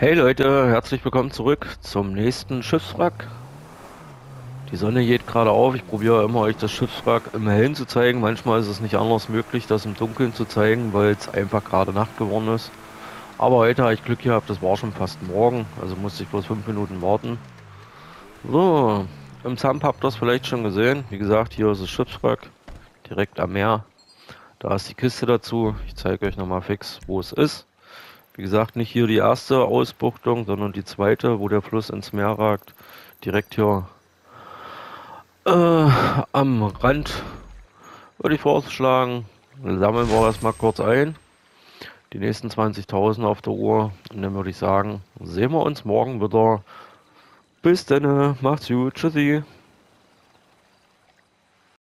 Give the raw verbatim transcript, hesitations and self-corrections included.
Hey Leute, herzlich willkommen zurück zum nächsten Schiffswrack. Die Sonne geht gerade auf. Ich probiere immer euch das Schiffswrack im Hellen zu zeigen. Manchmal ist es nicht anders möglich, das im Dunkeln zu zeigen, weil es einfach gerade Nacht geworden ist. Aber heute habe ich Glück gehabt, das war schon fast morgen, also musste ich bloß fünf Minuten warten. So, im Sump habt ihr das vielleicht schon gesehen. Wie gesagt, hier ist das Schiffswrack, direkt am Meer. Da ist die Kiste dazu. Ich zeige euch nochmal fix, wo es ist. Wie gesagt, nicht hier die erste Ausbuchtung, sondern die zweite, wo der Fluss ins Meer ragt. Direkt hier äh, am Rand würde ich vorschlagen. Sammeln wir das mal kurz ein. Die nächsten zwanzigtausend auf der Uhr. Und dann würde ich sagen, sehen wir uns morgen wieder. Bis dann, macht's gut, tschüssi.